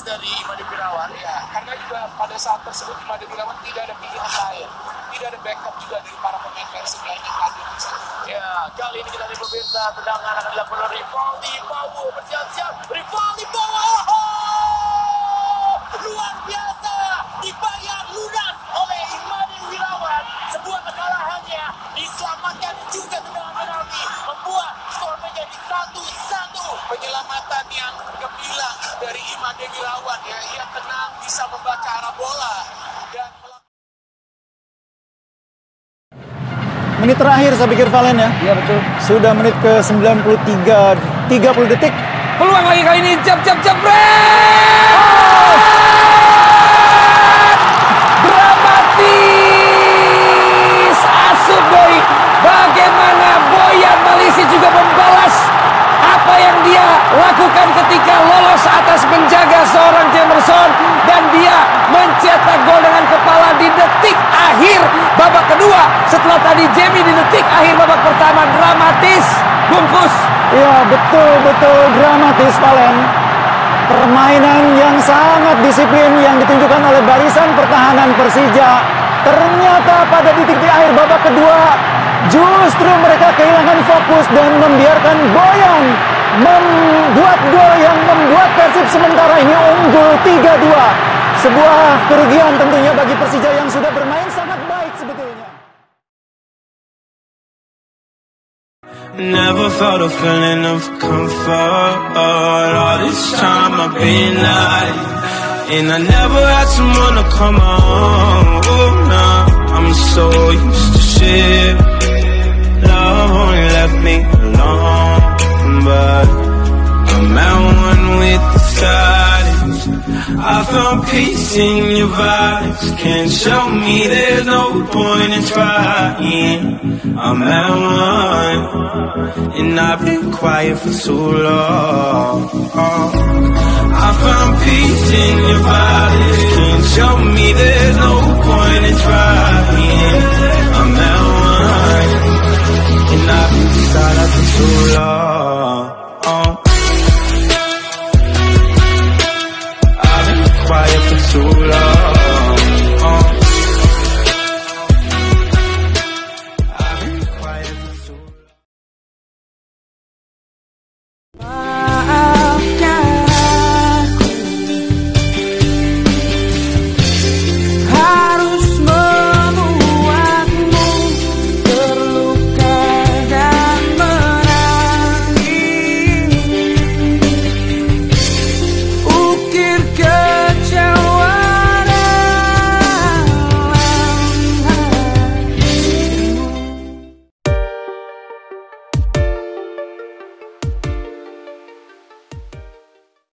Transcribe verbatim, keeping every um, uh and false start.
dari Imade Wirawan ya, karena juga pada saat tersebut Imade Wirawan tidak ada pilihan lain, tidak ada backup juga dari para pemain Persib lain yang hadir di situ. Ya, kali ini kita lihat pemirsa, tendangan akan dilakukan oleh Rivaldi Bowo, bersiap-siap Rivaldi Bowo, oh, luar biasa, dibayar lunas oleh Imade Wirawan. Sebuah kesalahannya diselamatkan juga tendangan penalti, membuat skor menjadi satu satu. Penyelamatan yang gemilang dari Imade Wirawan ya, ia tenang, bisa membaca arah bola dan menit terakhir saya pikir Valen ya. Iya betul. Sudah menit ke sembilan puluh tiga, tiga puluh detik. Peluang lagi kali ini, jab jab jab. Oh! Dramatis. Asup Boy. Bagaimana Boyan Malisi juga membalas apa yang dia lakukan ketika lolos atas menjaga seorang Jamerson, dan dia mencetak gol dengan kepala di detik akhir babak kedua setelah tadi Jamie di detik akhir babak pertama. Dramatis, bungkus. Ya, betul-betul dramatis Valen. Permainan yang sangat disiplin yang ditunjukkan oleh barisan pertahanan Persija. Ternyata pada titik akhir babak kedua justru mereka kehilangan fokus dan membiarkan Boyan membuat gol yang membuat Persib sementara ini unggul tiga dua. Sebuah kerugian tentunya bagi Persija yang sudah bermain sangat baik sebetulnya. Never felt a feeling of comfort. All this time I've been hiding, and I never had someone to come on. Oh, nah, I'm so used to shit. Love only left me alone, but I'm at one with the silence. I found peace in your vibes. Can't show me there's no point in trying. I'm at one, and I've been quiet for too long. I found peace in your vibes. Can't show me there's no point in trying. I'm at one, and I've been silent for too long. I've been quiet for too long.